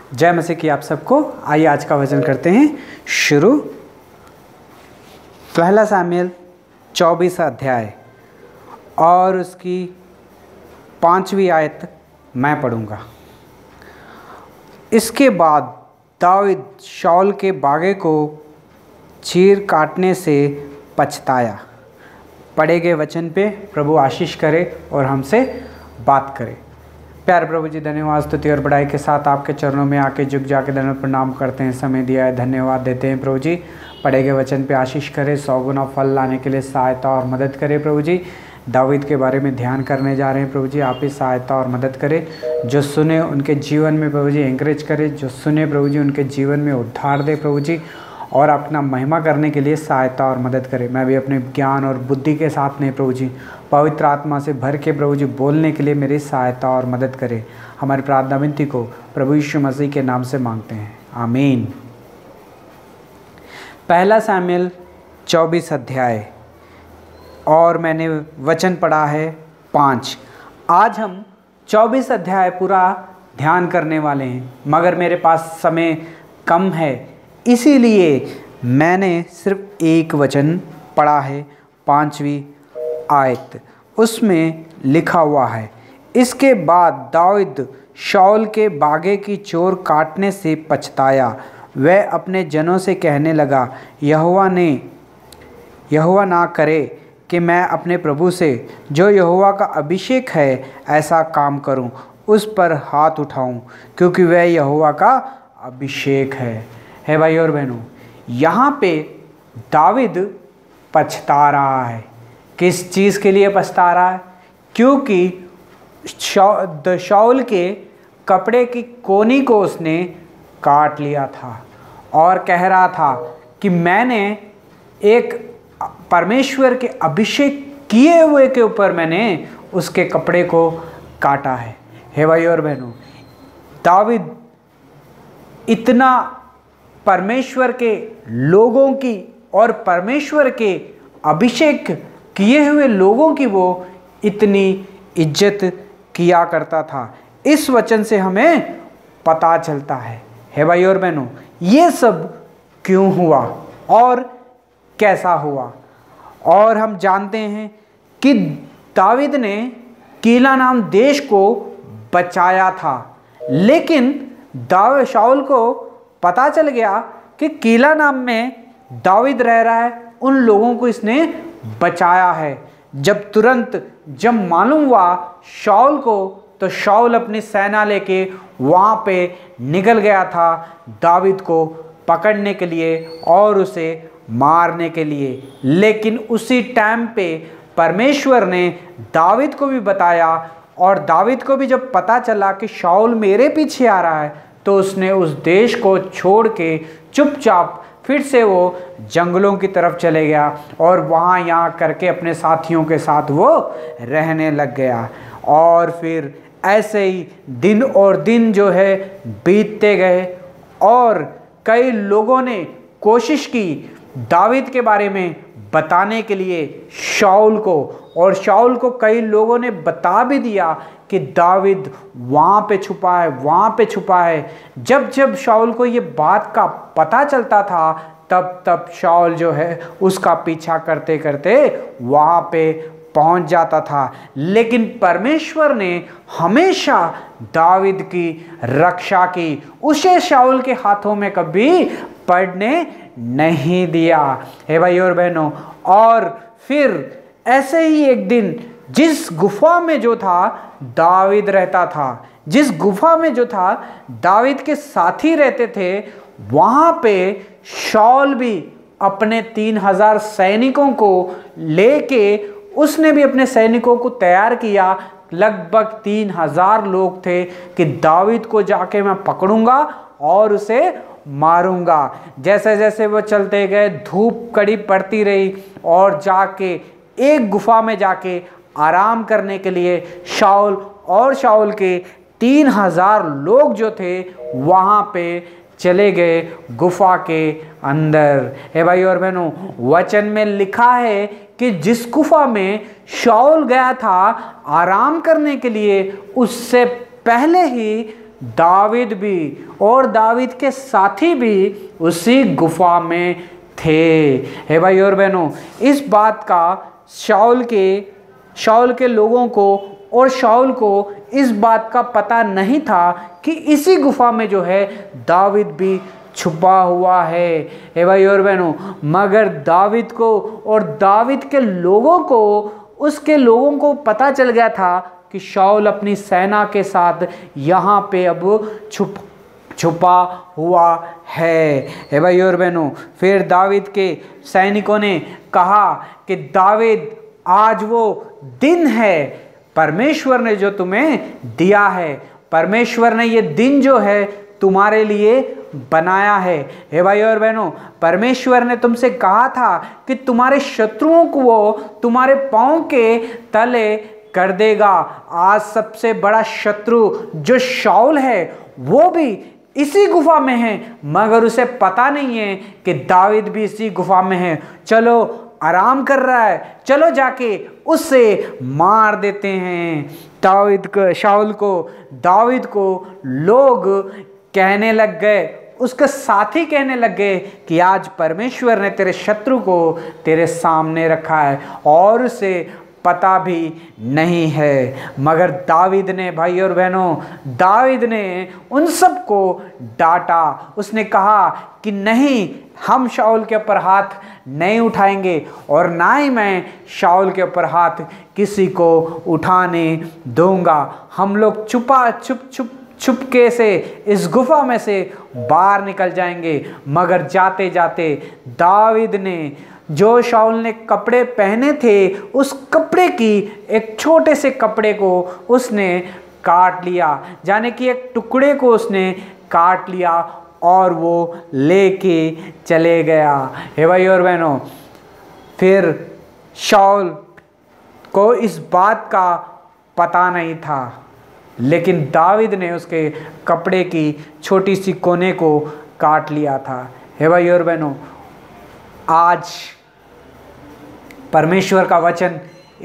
जय मसीह की आप सबको। आइए आज का वचन करते हैं शुरू। पहला सामुएल 24 अध्याय और उसकी 5वीं आयत मैं पढ़ूंगा। इसके बाद दाऊद शाऊल के बागे को चीर काटने से पछताया। पढ़े गए वचन पे प्रभु आशीष करे और हमसे बात करे। प्यारे प्रभु जी, धन्यवाद, स्तुति और बड़ाई के साथ आपके चरणों में आके झुक जाके दंडवत प्रणाम करते हैं। समय दिया है, धन्यवाद देते हैं प्रभु जी। पढ़े गए वचन पे आशीष करे, 100 गुना फल लाने के लिए सहायता और मदद करे प्रभु जी। दाऊद के बारे में ध्यान करने जा रहे हैं प्रभु जी, आप ही सहायता और मदद करें। जो सुने उनके जीवन में प्रभु जी एंकरेज करे, जो सुने प्रभु जी उनके जीवन में उद्धार दे प्रभु जी, और अपना महिमा करने के लिए सहायता और मदद करे। मैं भी अपने ज्ञान और बुद्धि के साथ नहीं प्रभु जी, पवित्र आत्मा से भर के प्रभु जी बोलने के लिए मेरी सहायता और मदद करे। हमारी प्रार्थना विनती को प्रभु यीशु मसीह के नाम से मांगते हैं, आमीन। पहला सामुएल 24 अध्याय और मैंने वचन पढ़ा है 5। आज हम 24 अध्याय पूरा ध्यान करने वाले हैं, मगर मेरे पास समय कम है, इसीलिए मैंने सिर्फ एक वचन पढ़ा है, 5वीं आयत। उसमें लिखा हुआ है, इसके बाद दाऊद शाऊल के बागे की चोर काटने से पछताया। वह अपने जनों से कहने लगा, यहोवा ना करे कि मैं अपने प्रभु से, जो यहोवा का अभिषेक है, ऐसा काम करूं, उस पर हाथ उठाऊं, क्योंकि वह यहोवा का अभिषेक है भाई और बहनों, यहाँ पे दाऊद पछता रहा है। किस चीज़ के लिए पछता रहा है? क्योंकि शाऊल के कपड़े की कोनी को उसने काट लिया था और कह रहा था कि मैंने एक परमेश्वर के अभिषेक किए हुए के ऊपर मैंने उसके कपड़े को काटा है। हे भाई और बहनों, दाऊद इतना परमेश्वर के लोगों की और परमेश्वर के अभिषेक किए हुए लोगों की वो इतनी इज्जत किया करता था। इस वचन से हमें पता चलता है, हे भाई और बहनों, ये सब क्यों हुआ और कैसा हुआ। और हम जानते हैं कि दाऊद ने कीला नाम देश को बचाया था, लेकिन शाऊल को पता चल गया कि कीला नाम में दाऊद रह रहा है, उन लोगों को इसने बचाया है। जब मालूम हुआ शाऊल को, तो शाऊल अपनी सेना लेके वहाँ पे निकल गया था दाऊद को पकड़ने के लिए और उसे मारने के लिए। लेकिन उसी टाइम पे परमेश्वर ने दाऊद को भी बताया, और दाऊद को भी जब पता चला कि शाऊल मेरे पीछे आ रहा है, तो उसने उस देश को छोड़ के चुपचाप फिर से वो जंगलों की तरफ चले गया और वहाँ यहाँ करके अपने साथियों के साथ वो रहने लग गया। और फिर ऐसे ही दिन और दिन जो है बीतते गए, और कई लोगों ने कोशिश की दाऊद के बारे में बताने के लिए शाऊल को, और शाऊल को कई लोगों ने बता भी दिया कि दाऊद वहाँ पे छुपा है, वहाँ पे छुपा है। जब शाऊल को ये बात का पता चलता था, तब शाऊल जो है उसका पीछा करते करते वहाँ पे पहुँच जाता था। लेकिन परमेश्वर ने हमेशा दाऊद की रक्षा की, उसे शाऊल के हाथों में कभी पड़ने नहीं दिया। हे भाई और बहनों, और फिर ऐसे ही एक दिन जिस गुफा में जो था दाऊद रहता था, जिस गुफा में जो था दाऊद के साथी रहते थे, वहाँ पे शाऊल भी अपने 3000 सैनिकों को लेके, उसने भी अपने सैनिकों को तैयार किया। लगभग 3000 लोग थे कि दाऊद को जाके मैं पकड़ूंगा और उसे मारूंगा। जैसे जैसे वो चलते गए, धूप कड़ी पड़ती रही, और जाके एक गुफा में जाके आराम करने के लिए शाऊल और शाऊल के 3000 लोग जो थे वहाँ पे चले गए गुफा के अंदर। हे भाई और बहनों, वचन में लिखा है कि जिस गुफा में शाऊल गया था आराम करने के लिए, उससे पहले ही दावीद भी और दावीद के साथी भी उसी गुफा में थे। हे भाई और बहनों, इस बात का शाऊल के लोगों को और शाऊल को इस बात का पता नहीं था कि इसी गुफा में जो है दावीद भी छुपा हुआ है। हे भाई और बहनों, मगर दावीद को और दावीद के लोगों को, उसके लोगों को पता चल गया था कि शाऊल अपनी सेना के साथ यहाँ पे अब छुपा हुआ है। हे भाई और बहनों, फिर दावीद के सैनिकों ने कहा कि दावीद, आज वो दिन है परमेश्वर ने जो तुम्हें दिया है, परमेश्वर ने ये दिन जो है तुम्हारे लिए बनाया है। हे भाई और बहनों, परमेश्वर ने तुमसे कहा था कि तुम्हारे शत्रुओं को वो तुम्हारे पांव के तले कर देगा। आज सबसे बड़ा शत्रु जो शाऊल है वो भी इसी गुफा में है, मगर उसे पता नहीं है कि दावीद भी इसी गुफा में है। चलो, आराम कर रहा है, चलो जाके उससे मार देते हैं। शाऊल को, दावीद को लोग कहने लग गए, उसके साथी कहने लग गए कि आज परमेश्वर ने तेरे शत्रु को तेरे सामने रखा है और उसे पता भी नहीं है। मगर दावीद ने, भाई और बहनों, दावीद ने उन सबको डांटा। उसने कहा कि नहीं, हम शाऊल के ऊपर हाथ नहीं उठाएंगे और ना ही मैं शाऊल के ऊपर हाथ किसी को उठाने दूंगा। हम लोग चुपके से इस गुफा में से बाहर निकल जाएंगे। मगर जाते जाते दावीद ने, जो शाऊल ने कपड़े पहने थे, उस कपड़े की एक छोटे से कपड़े को उसने काट लिया, यानी कि एक टुकड़े को उसने काट लिया और वो लेके चले गया। हे भाई और बहनों, फिर शाऊल को इस बात का पता नहीं था, लेकिन दावीद ने उसके कपड़े की छोटी सी कोने को काट लिया था। हे भाई और बहनों, आज परमेश्वर का वचन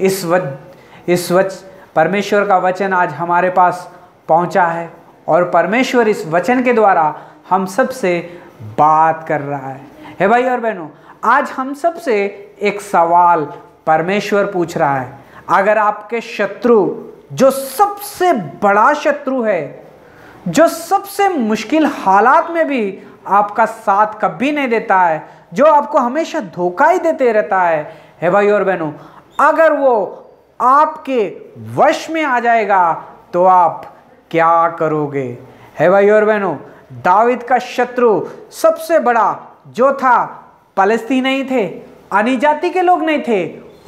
परमेश्वर का वचन आज हमारे पास पहुंचा है और परमेश्वर इस वचन के द्वारा हम सब से बात कर रहा है। हे भाई और बहनों, आज हम सब से एक सवाल परमेश्वर पूछ रहा है। अगर आपके शत्रु, जो सबसे बड़ा शत्रु है, जो सबसे मुश्किल हालात में भी आपका साथ कभी नहीं देता है, जो आपको हमेशा धोखा ही देते रहता है, हे भाई और बहनों, अगर वो आपके वश में आ जाएगा तो आप क्या करोगे? हे भाई और बहनों, दावीद का शत्रु सबसे बड़ा जो था, फलस्तीनी थे, अन्य जाति के लोग नहीं थे,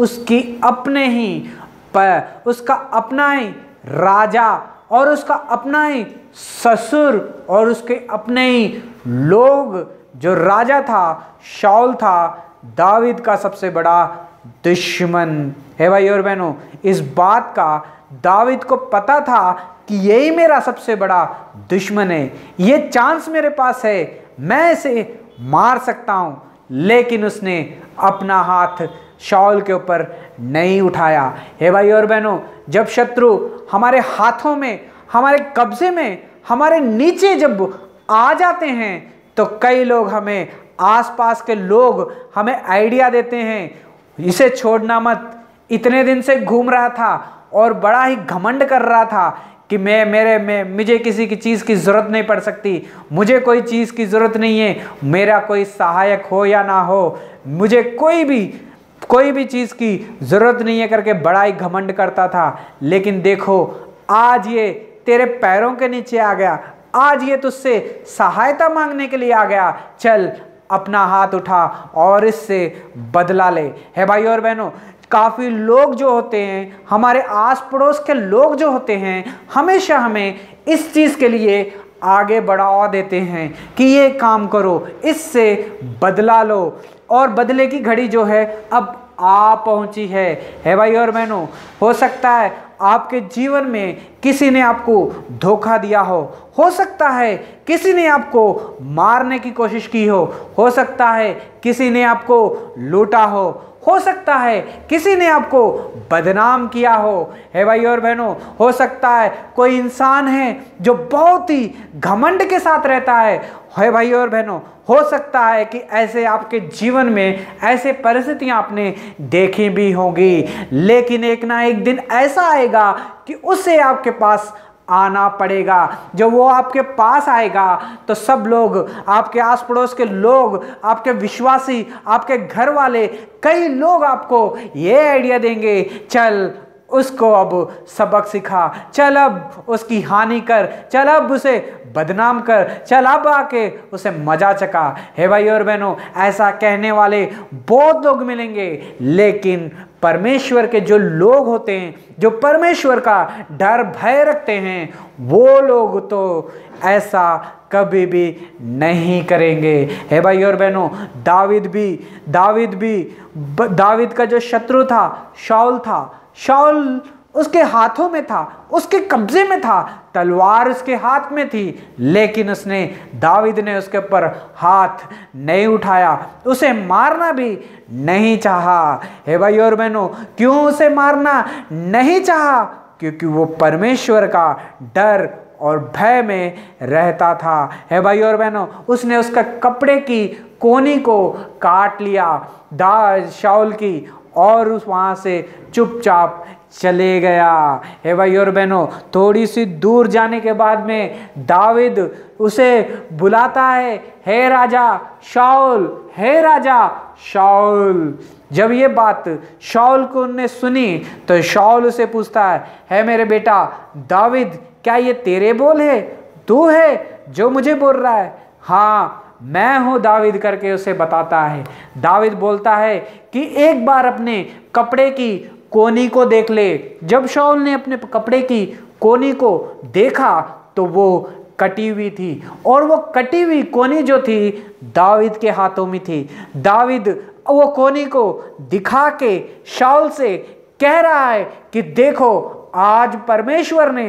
उसका अपना ही राजा और उसका अपना ही ससुर और उसके अपने ही लोग, जो राजा था शाऊल था, दावीद का सबसे बड़ा दुश्मन। है भाई और बहनों, इस बात का दावीद को पता था कि यही मेरा सबसे बड़ा दुश्मन है, ये चांस मेरे पास है, मैं इसे मार सकता हूं, लेकिन उसने अपना हाथ शाऊल के ऊपर नहीं उठाया। हे भाई और बहनों, जब शत्रु हमारे हाथों में, हमारे कब्जे में, हमारे नीचे जब आ जाते हैं तो कई लोग हमें, आसपास के लोग हमें आइडिया देते हैं, इसे छोड़ना मत, इतने दिन से घूम रहा था और बड़ा ही घमंड कर रहा था कि मुझे किसी की चीज़ की ज़रूरत नहीं पड़ सकती, मुझे कोई चीज़ की ज़रूरत नहीं है, मेरा कोई सहायक हो या ना हो, मुझे कोई भी चीज़ की ज़रूरत नहीं है करके बड़ा ही घमंड करता था। लेकिन देखो, आज ये तेरे पैरों के नीचे आ गया, आज ये तुझसे सहायता मांगने के लिए आ गया, चल अपना हाथ उठा और इससे बदला ले। है भाई और बहनों, काफ़ी लोग जो होते हैं, हमारे आस पड़ोस के लोग जो होते हैं, हमेशा हमें इस चीज़ के लिए आगे बढ़ावा देते हैं कि ये काम करो, इससे बदला लो, और बदले की घड़ी जो है अब आ पहुंची है। है भाई और बहनों, हो सकता है आपके जीवन में किसी ने आपको धोखा दिया हो सकता है किसी ने आपको मारने की कोशिश की हो सकता है किसी ने आपको लूटा हो हो सकता है किसी ने आपको बदनाम किया हो। हे भाई और बहनों, हो सकता है कोई इंसान है जो बहुत ही घमंड के साथ रहता है। हे भाई और बहनों, हो सकता है कि ऐसे आपके जीवन में ऐसे परिस्थितियां आपने देखी भी होंगी, लेकिन एक ना एक दिन ऐसा आएगा कि उसे आपके पास आना पड़ेगा। जब वो आपके पास आएगा तो सब लोग, आपके आस पड़ोस के लोग, आपके विश्वासी, आपके घर वाले, कई लोग आपको ये आइडिया देंगे, चल उसको अब सबक सिखा, चल अब उसकी हानि कर, चल अब उसे बदनाम कर, चल अब आके उसे मजा चखा। हे भाई और बहनों, ऐसा कहने वाले बहुत लोग मिलेंगे, लेकिन परमेश्वर के जो लोग होते हैं, जो परमेश्वर का डर भय रखते हैं, वो लोग तो ऐसा कभी भी नहीं करेंगे। हे भाई और बहनों, दावीद का जो शत्रु था शाऊल था, शाऊल उसके हाथों में था, उसके कब्जे में था, तलवार उसके हाथ में थी, लेकिन दावीद ने उसके ऊपर हाथ नहीं उठाया, उसे मारना भी नहीं चाहा। हे भाई और बहनों, क्यों उसे मारना नहीं चाहा? क्योंकि वो परमेश्वर का डर और भय में रहता था। हे भाई और बहनों, उसने उसका कपड़े की कोनी को काट लिया शाऊल की, और वहां से चुपचाप चले गया। हे भाई और बहनों, थोड़ी सी दूर जाने के बाद में दावीद उसे बुलाता है, हे राजा शाऊल, हे राजा शाऊल। जब ये बात शाऊल को ने सुनी तो शाऊल उसे पूछता है, हे मेरे बेटा दावीद, क्या ये तेरे बोल है? तू है जो मुझे बोल रहा है? हाँ मैं हूं दावीद करके उसे बताता है। दावीद बोलता है कि एक बार अपने कपड़े की कोनी को देख ले। जब शाऊल ने अपने कपड़े की कोनी को देखा तो वो कटी हुई थी, और वो कटी हुई कोनी जो थी दावीद के हाथों में थी। दावीद वो कोनी को दिखा के शाऊल से कह रहा है कि देखो, आज परमेश्वर ने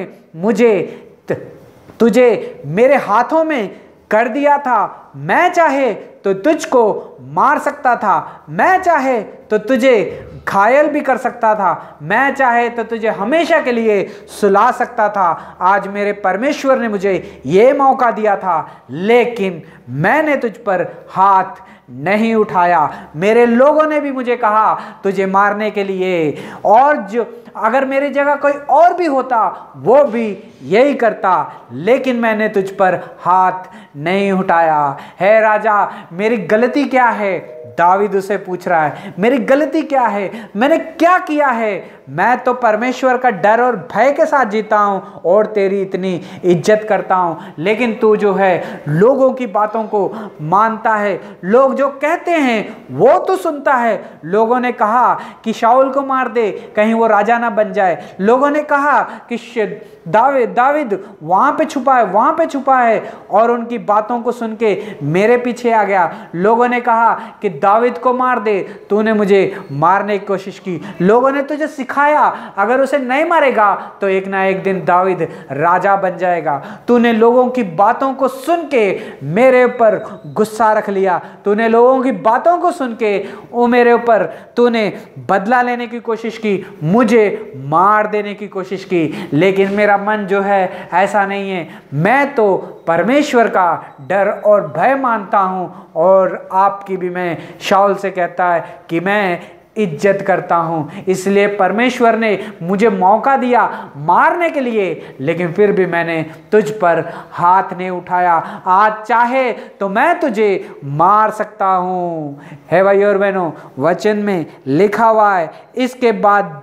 तुझे मेरे हाथों में कर दिया था। मैं चाहे तो तुझको मार सकता था, मैं चाहे तो तुझे घायल भी कर सकता था, मैं चाहे तो तुझे हमेशा के लिए सुला सकता था। आज मेरे परमेश्वर ने मुझे ये मौका दिया था, लेकिन मैंने तुझ पर हाथ नहीं उठाया। मेरे लोगों ने भी मुझे कहा तुझे मारने के लिए, और जो अगर मेरी जगह कोई और भी होता वो भी यही करता, लेकिन मैंने तुझ पर हाथ नहीं उठाया। है राजा, मेरी गलती क्या है? दावीद उसे पूछ रहा है, मेरी गलती क्या है? मैंने क्या किया है? मैं तो परमेश्वर का डर और भय के साथ जीता हूं और तेरी इतनी इज्जत करता हूं, लेकिन तू जो है लोगों की बातों को मानता है, लोग जो कहते हैं वो तो सुनता है। लोगों ने कहा कि शाऊल को मार दे, कहीं वो राजा ना बन जाए। लोगों ने कहा कि दावीद वहां पे छुपा है, और उनकी बातों को सुन के मेरे पीछे आ गया। लोगों ने कहा कि दावीद को मार दे, तूने मुझे मारने की कोशिश की। लोगों ने तुझे सिखाया अगर उसे नहीं मारेगा तो एक ना एक दिन दावीद राजा बन जाएगा। तूने लोगों की बातों को सुन के मेरे ऊपर गुस्सा रख लिया, तूने लोगों की बातों को सुन के वो मेरे ऊपर तूने बदला लेने की कोशिश की, मुझे मार देने की कोशिश की। लेकिन मेरा मन जो है ऐसा नहीं है, मैं तो परमेश्वर का डर और भय मानता हूं, और आपकी भी मैं शाऊल से कहता है कि मैं इज्जत करता हूं। इसलिए परमेश्वर ने मुझे मौका दिया मारने के लिए, लेकिन फिर भी मैंने तुझ पर हाथ नहीं उठाया। आज चाहे तो मैं तुझे मार सकता हूं। है भाई और बहनों, वचन में लिखा हुआ है, इसके बाद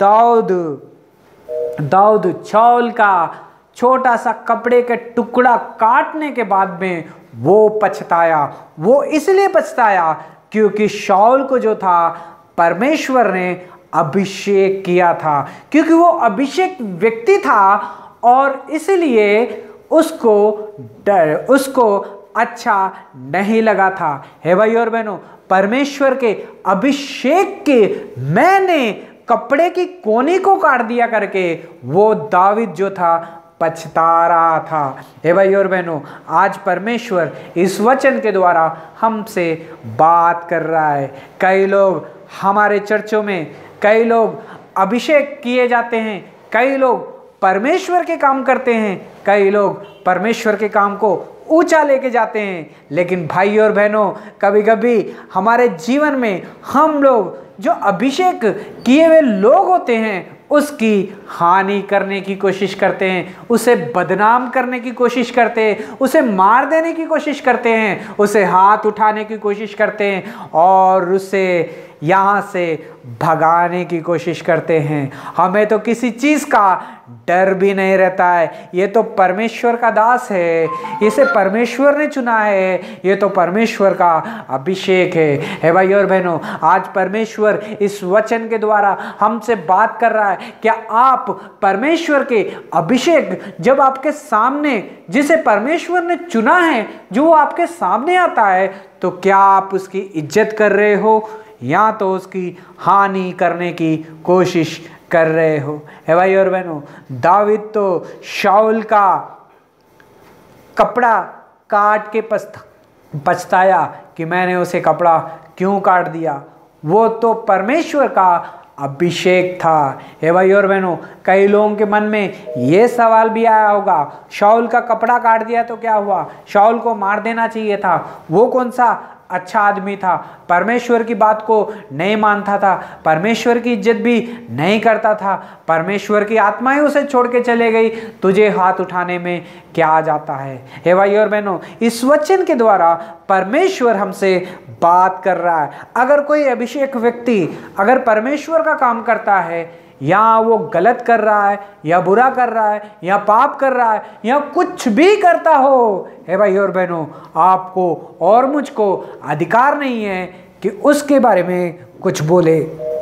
दाऊद शाऊल का छोटा सा कपड़े के टुकड़ा काटने के बाद में वो पछताया। वो इसलिए पछताया क्योंकि शाऊल को जो था परमेश्वर ने अभिषेक किया था, क्योंकि वो अभिषेक व्यक्ति था, और इसलिए उसको अच्छा नहीं लगा था। हे भाई और बहनों, परमेश्वर के अभिषेक के मैंने कपड़े की कोनी को काट दिया करके वो दावीद जो था पछता रहा था। हे भाई और बहनों, आज परमेश्वर इस वचन के द्वारा हमसे बात कर रहा है। कई लोग हमारे चर्चों में कई लोग अभिषेक किए जाते हैं, कई लोग परमेश्वर के काम करते हैं, कई लोग परमेश्वर के काम को ऊंचा लेके जाते हैं। लेकिन भाई और बहनों, कभी कभी हमारे जीवन में हम लोग जो अभिषेक किए हुए लोग होते हैं उसकी हानि करने की कोशिश करते हैं, उसे बदनाम करने की कोशिश करते हैं, उसे मार देने की कोशिश करते हैं, उसे हाथ उठाने की कोशिश करते हैं और उसे यहाँ से भगाने की कोशिश करते हैं। हमें तो किसी चीज़ का डर भी नहीं रहता है। ये तो परमेश्वर का दास है, इसे परमेश्वर ने चुना है, ये तो परमेश्वर का अभिषेक है भाई और बहनों, आज परमेश्वर इस वचन के द्वारा हमसे बात कर रहा है। क्या आप परमेश्वर के अभिषेक जब आपके सामने, जिसे परमेश्वर ने चुना है, जो आपके सामने आता है, तो क्या आप उसकी इज्जत कर रहे हो या तो उसकी हानि करने की कोशिश कर रहे हो? है भाई और बहनों, दाऊद तो शाऊल का कपड़ा काट के पछताया कि मैंने उसे कपड़ा क्यों काट दिया। वो तो परमेश्वर का अभिषेक था। हे भाई और बहनों, कई लोगों के मन में ये सवाल भी आया होगा, शाऊल का कपड़ा काट दिया तो क्या हुआ, शाऊल को मार देना चाहिए था, वो कौन सा अच्छा आदमी था, परमेश्वर की बात को नहीं मानता था, परमेश्वर की इज्जत भी नहीं करता था, परमेश्वर की आत्मा ही उसे छोड़ के चले गई, तुझे हाथ उठाने में क्या जाता है। हे भाई और बहनों, इस वचन के द्वारा परमेश्वर हमसे बात कर रहा है। अगर कोई अभिषेक व्यक्ति अगर परमेश्वर का काम करता है, या वो गलत कर रहा है, या बुरा कर रहा है, या पाप कर रहा है, या कुछ भी करता हो, हे भाई और बहनों, आपको और मुझको अधिकार नहीं है कि उसके बारे में कुछ बोले,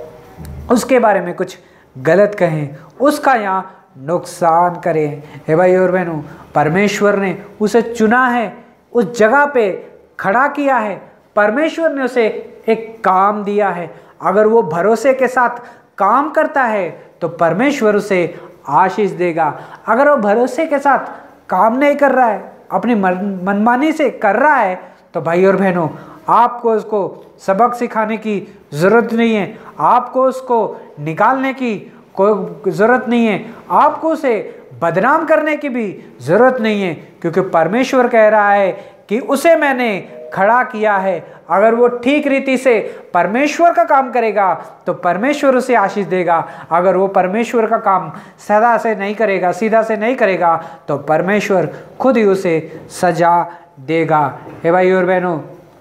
उसके बारे में कुछ गलत कहें, उसका यहाँ नुकसान करें। हे भाई और बहनों, परमेश्वर ने उसे चुना है, उस जगह पे खड़ा किया है, परमेश्वर ने उसे एक काम दिया है। अगर वो भरोसे के साथ काम करता है तो परमेश्वर उसे आशीष देगा। अगर वो भरोसे के साथ काम नहीं कर रहा है, अपनी मनमानी से कर रहा है, तो भाई और बहनों, आपको उसको सबक सिखाने की ज़रूरत नहीं है, आपको उसको निकालने की कोई ज़रूरत नहीं है, आपको उसे बदनाम करने की भी ज़रूरत नहीं है, क्योंकि परमेश्वर कह रहा है कि उसे मैंने खड़ा किया है। अगर वो ठीक रीति से परमेश्वर का काम करेगा तो परमेश्वर उसे आशीष देगा। अगर वो परमेश्वर का काम सीधा से नहीं करेगा तो परमेश्वर खुद ही उसे सजा देगा। हे भाई और बहनों,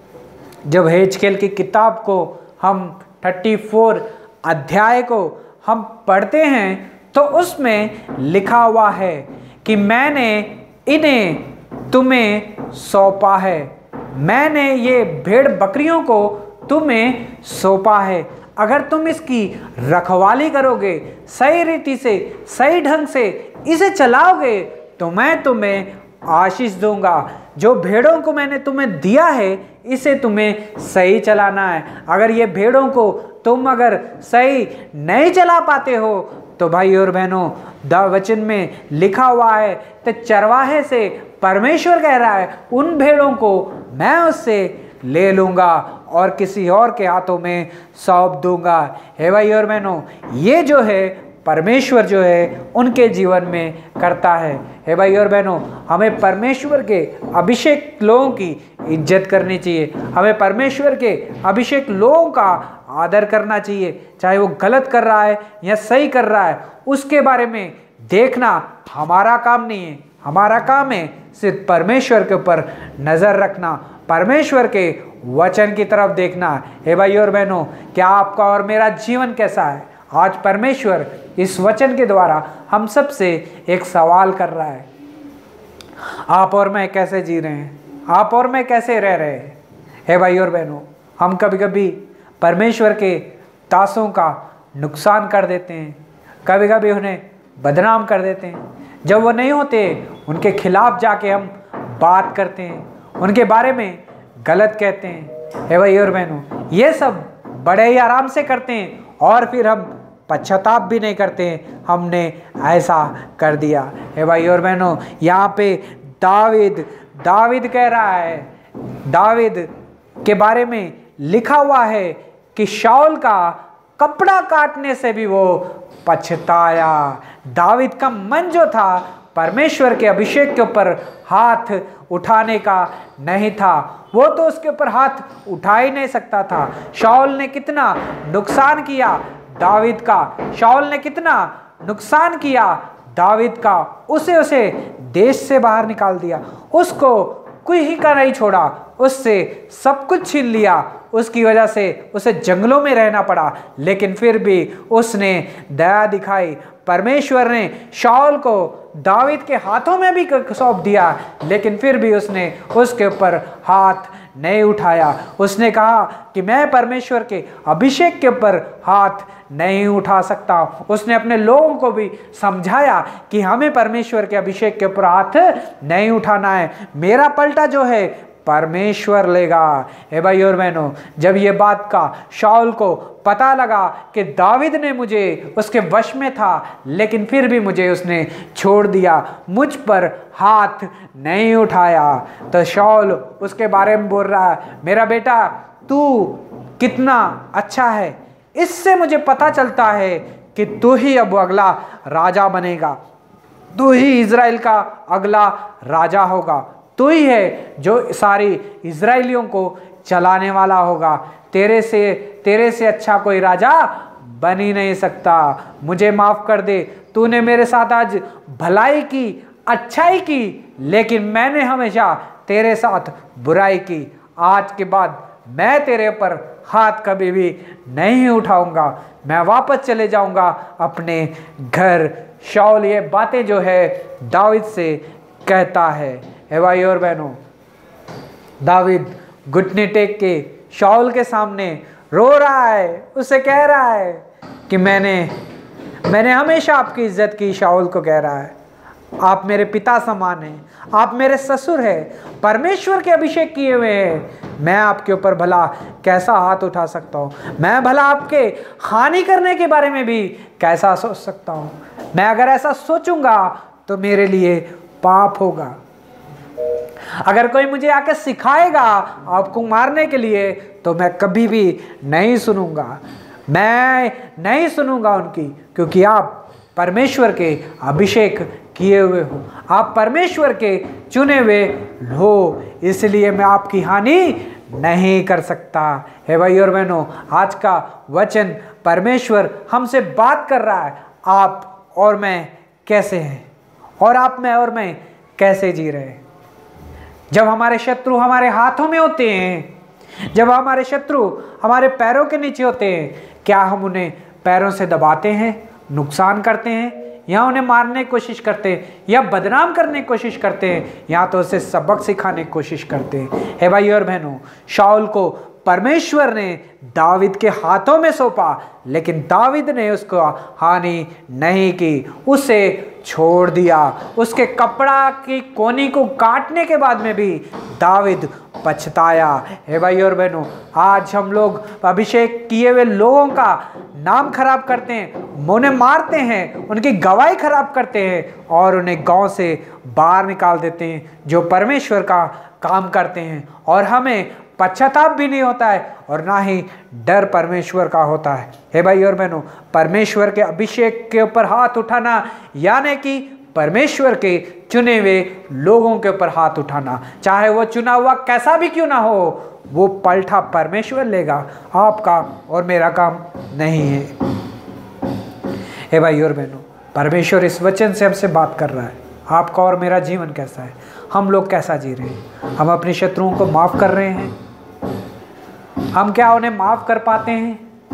जब हेजकेल की किताब को हम 34 अध्याय को हम पढ़ते हैं तो उसमें लिखा हुआ है कि मैंने इन्हें तुम्हें सौंपा है, मैंने ये भेड़ बकरियों को तुम्हें सौंपा है। अगर तुम इसकी रखवाली करोगे, सही रीति से, सही ढंग से इसे चलाओगे, तो मैं तुम्हें आशीष दूंगा। जो भेड़ों को मैंने तुम्हें दिया है, इसे तुम्हें सही चलाना है। अगर ये भेड़ों को तुम अगर सही नहीं चला पाते हो, तो भाई और बहनों, वचन में लिखा हुआ है, तो चरवाहे से परमेश्वर कह रहा है, उन भेड़ों को मैं उससे ले लूँगा और किसी और के हाथों में सौंप दूंगा। हे भाई और बहनों, ये जो है परमेश्वर जो है उनके जीवन में करता है। हे भाई और बहनों, हमें परमेश्वर के अभिषेक लोगों की इज्जत करनी चाहिए, हमें परमेश्वर के अभिषेक लोगों का आदर करना चाहिए। चाहे वो गलत कर रहा है या सही कर रहा है, उसके बारे में देखना हमारा काम नहीं है। हमारा काम है सिर्फ परमेश्वर के ऊपर नज़र रखना, परमेश्वर के वचन की तरफ देखना। हे भाई और बहनों, क्या आपका और मेरा जीवन कैसा है? आज परमेश्वर इस वचन के द्वारा हम सबसे एक सवाल कर रहा है, आप और मैं कैसे जी रहे हैं, आप और मैं कैसे रह रहे हैं? हे भाई और बहनों, हम कभी कभी परमेश्वर के दासों का नुकसान कर देते हैं, कभी कभी उन्हें बदनाम कर देते हैं। जब वो नहीं होते, उनके खिलाफ जाके हम बात करते हैं, उनके बारे में गलत कहते हैं। हे भाई और बहनों, ये सब बड़े ही आराम से करते हैं और फिर हम पश्चाताप भी नहीं करते हैं, हमने ऐसा कर दिया। हे भाई और बहनों, यहाँ पे दावीद कह रहा है, दावीद के बारे में लिखा हुआ है कि शाऊल का कपड़ा काटने से भी वो पछताया। दावीद का मन जो था परमेश्वर के अभिषेक के ऊपर हाथ उठाने का नहीं था, वो तो उसके ऊपर हाथ उठा ही नहीं सकता था। शाऊल ने कितना नुकसान किया दावीद का, शाऊल ने कितना नुकसान किया दावीद का, उसे देश से बाहर निकाल दिया, उसको कोई ही का नहीं छोड़ा, उससे सब कुछ छीन लिया, उसकी वजह से उसे जंगलों में रहना पड़ा। लेकिन फिर भी उसने दया दिखाई। परमेश्वर ने शाऊल को दावीद के हाथों में भी सौंप दिया, लेकिन फिर भी उसने उसके ऊपर हाथ नहीं उठाया। उसने कहा कि मैं परमेश्वर के अभिषेक के ऊपर हाथ नहीं उठा सकता। उसने अपने लोगों को भी समझाया कि हमें परमेश्वर के अभिषेक के ऊपर हाथ नहीं उठाना है, मेरा पलटा जो है परमेश्वर लेगा। हे भाई और बहनों, जब ये बात का शाऊल को पता लगा कि दावीद ने मुझे उसके वश में था, लेकिन फिर भी मुझे उसने छोड़ दिया, मुझ पर हाथ नहीं उठाया, तो शाऊल उसके बारे में बोल रहा है, मेरा बेटा तू कितना अच्छा है, इससे मुझे पता चलता है कि तू ही अब अगला राजा बनेगा, तू ही इज़राइल का अगला राजा होगा, तू ही है जो सारी इज़राइलियों को चलाने वाला होगा, तेरे से अच्छा कोई राजा बन ही नहीं सकता। मुझे माफ़ कर दे, तूने मेरे साथ आज भलाई की, अच्छाई की, लेकिन मैंने हमेशा तेरे साथ बुराई की। आज के बाद मैं तेरे पर हाथ कभी भी नहीं उठाऊंगा, मैं वापस चले जाऊंगा अपने घर। शाऊल ये बातें जो है दावीद से कहता है। हे भाई और बहनों, दावीद घुटने टेक के शाऊल के सामने रो रहा है, उसे कह रहा है कि मैंने हमेशा आपकी इज्जत की। शाऊल को कह रहा है, आप मेरे पिता समान हैं, आप मेरे ससुर हैं, परमेश्वर के अभिषेक किए हुए हैं, मैं आपके ऊपर भला कैसा हाथ उठा सकता हूँ, मैं भला आपके हानि करने के बारे में भी कैसा सोच सकता हूँ, मैं अगर ऐसा सोचूंगा तो मेरे लिए पाप होगा। अगर कोई मुझे आके सिखाएगा आपको मारने के लिए तो मैं कभी भी नहीं सुनूंगा, मैं नहीं सुनूंगा उनकी, क्योंकि आप परमेश्वर के अभिषेक किए हुए हो, आप परमेश्वर के चुने हुए हो, इसलिए मैं आपकी हानि नहीं कर सकता। हे भाई और बहनों, आज का वचन परमेश्वर हमसे बात कर रहा है, आप और मैं कैसे हैं, और आप में और मैं कैसे जी रहे हैं। जब हमारे शत्रु हमारे हाथों में होते हैं, जब हमारे शत्रु हमारे पैरों के नीचे होते हैं, क्या हम उन्हें पैरों से दबाते हैं, नुकसान करते हैं, या उन्हें मारने की कोशिश करते हैं, या बदनाम करने की कोशिश करते हैं, या तो उसे सबक सिखाने की कोशिश करते हैं। हे भाई और बहनों, शाऊल को परमेश्वर ने दावीद के हाथों में सौंपा, लेकिन दावीद ने उसको हानि नहीं की, उसे छोड़ दिया। उसके कपड़ा की कोनी को काटने के बाद में भी दावीद पछताया। हे भाई और बहनों, आज हम लोग अभिषेक किए हुए लोगों का नाम खराब करते हैं, उन्हें मारते हैं, उनकी गवाही खराब करते हैं और उन्हें गांव से बाहर निकाल देते हैं, जो परमेश्वर का काम करते हैं, और हमें पश्चाताप भी नहीं होता है और ना ही डर परमेश्वर का होता है। हे भाई और बहनों, परमेश्वर के अभिषेक के ऊपर हाथ उठाना यानी कि परमेश्वर के चुने हुए लोगों के ऊपर हाथ उठाना, चाहे वो चुना हुआ कैसा भी क्यों ना हो, वो पलटा परमेश्वर लेगा, आपका और मेरा काम नहीं है। हे भाई और बहनों, परमेश्वर इस वचन से हमसे बात कर रहा है, आपका और मेरा जीवन कैसा है, हम लोग कैसा जी रहे हैं, हम अपने शत्रुओं को माफ़ कर रहे हैं, हम क्या उन्हें माफ़ कर पाते हैं।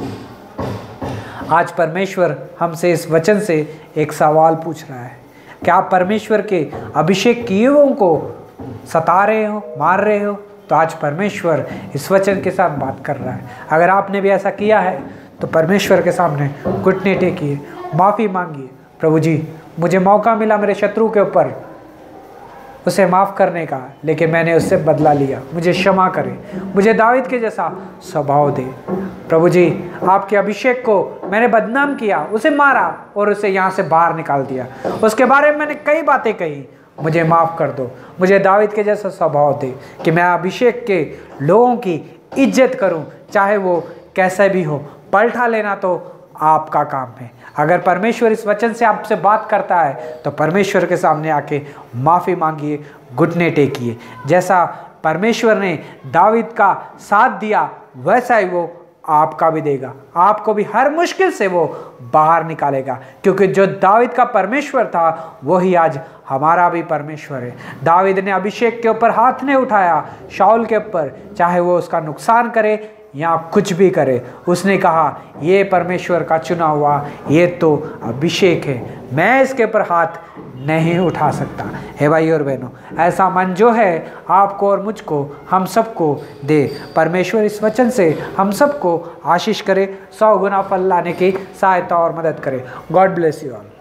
आज परमेश्वर हमसे इस वचन से एक सवाल पूछ रहा है, क्या आप परमेश्वर के अभिषेक किए हुओं को सता रहे हो, मार रहे हो? तो आज परमेश्वर इस वचन के साथ बात कर रहा है। अगर आपने भी ऐसा किया है तो परमेश्वर के सामने घुटने टेकिए, माफ़ी मांगिए, प्रभु जी मुझे मौका मिला मेरे शत्रु के ऊपर उसे माफ़ करने का, लेकिन मैंने उससे बदला लिया, मुझे क्षमा करें, मुझे दावीद के जैसा स्वभाव दे। प्रभु जी, आपके अभिषेक को मैंने बदनाम किया, उसे मारा और उसे यहाँ से बाहर निकाल दिया, उसके बारे में मैंने कई बातें कही, मुझे माफ़ कर दो, मुझे दावीद के जैसा स्वभाव दे कि मैं अभिषेक के लोगों की इज्जत करूं, चाहे वो कैसे भी हो पलटा लेना तो आपका काम है। अगर परमेश्वर इस वचन से आपसे बात करता है तो परमेश्वर के सामने आके माफ़ी मांगिए, घुटने टेकिए। जैसा परमेश्वर ने दावीद का साथ दिया वैसा ही वो आपका भी देगा, आपको भी हर मुश्किल से वो बाहर निकालेगा, क्योंकि जो दावीद का परमेश्वर था वही आज हमारा भी परमेश्वर है। दावीद ने अभिषेक के ऊपर हाथ नहीं उठाया शाऊल के ऊपर, चाहे वो उसका नुकसान करे या कुछ भी करे। उसने कहा ये परमेश्वर का चुना हुआ, ये तो अभिषेक है, मैं इसके ऊपर हाथ नहीं उठा सकता। हे भाई और बहनों, ऐसा मन जो है आपको और मुझको, हम सबको दे। परमेश्वर इस वचन से हम सबको आशीष करे, 100 गुना फल लाने की सहायता और मदद करे। God bless you all.